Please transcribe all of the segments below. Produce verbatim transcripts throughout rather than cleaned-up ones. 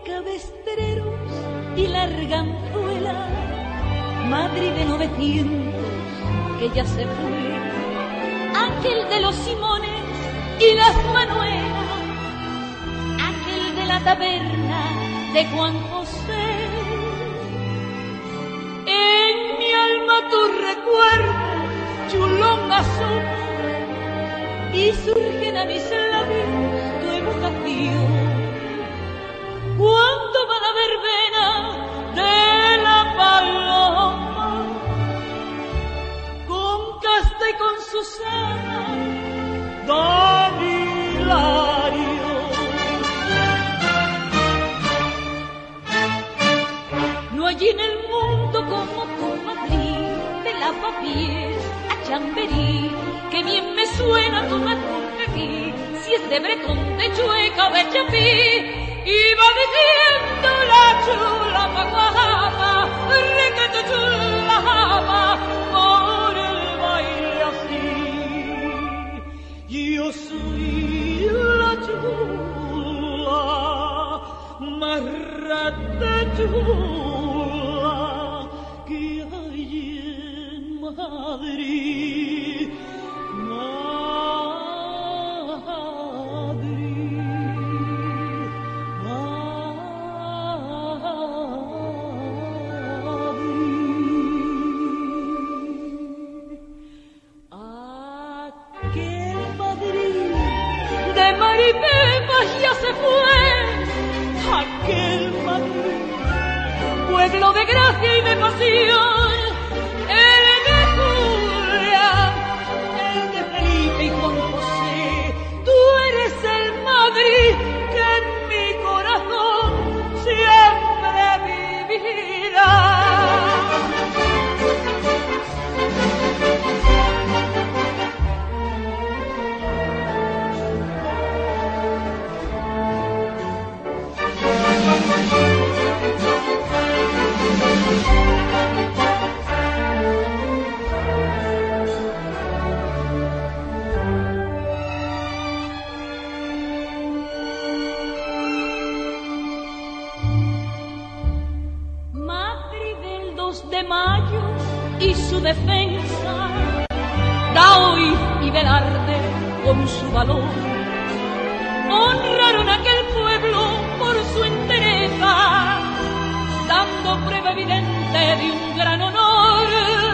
cabestreros y larga anzuela, Madrid de novecientos que ya se fue, aquel de los Simones y las Manuelas, aquel de la taberna de Juan José. En mi alma tu recuerdo, chulón asoma, y surgen a mis labios tu evocación. Cuando va la verbena de la paloma, con Casta y con Susana, Don Hilario. No hay en el mundo como tu Madrid, de Lavapiés a Chamberí, que bien me suena tu Maturreví, si es de Bretón, de Chueca o de Chapí. Iba diciendo la chula paguada, requete chulaba, por el baile así. Yo soy la chula, más rata chula que hay en Madrid. Ya se fue aquel Madrid, pueblo de gracia y de pasión, el de Julia, el de Felipe y Juan José. Tú eres el Madrid que en mi corazón siempre vivirá. De mayo y su defensa, Daoiz y Velarde con su valor honraron a aquel pueblo por su entereza, dando prueba evidente de un gran honor.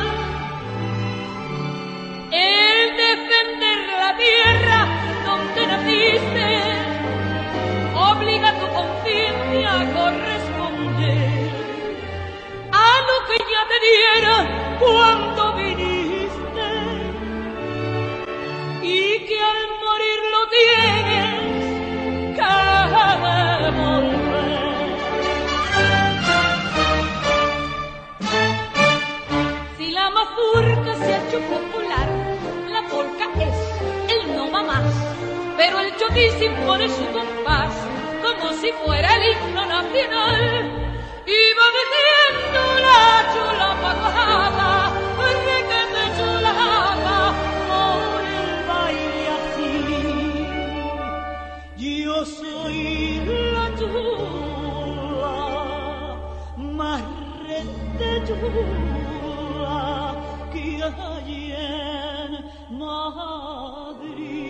El defender la tierra donde naciste obliga a tu conciencia a corresponder a lo que ya te diera cuando viniste, y que al morir lo tienes que devolver. Si la mazurca se ha hecho popular, la polca es el no va más, pero el chotis impone su compás como si fuera el himno nacional. Iba diciendo la chula paguada, requete chulada, por el baile así. Yo soy la chula, más rete chula que hay en Madrid.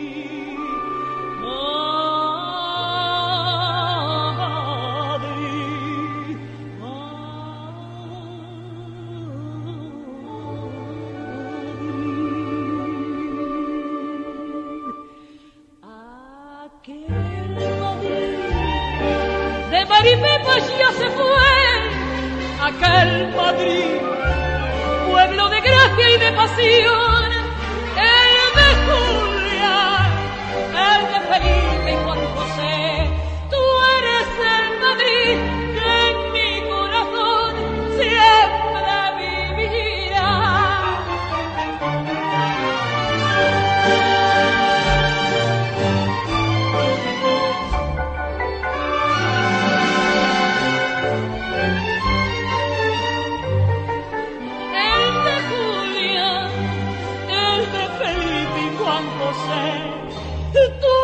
Maripepas ya se fue aquel Madrid, pueblo de gracia y de pasión, el de Julia, el de Felipe y Juan José. Tú eres el Madrid que en mi corazón siempre vivirá. Tú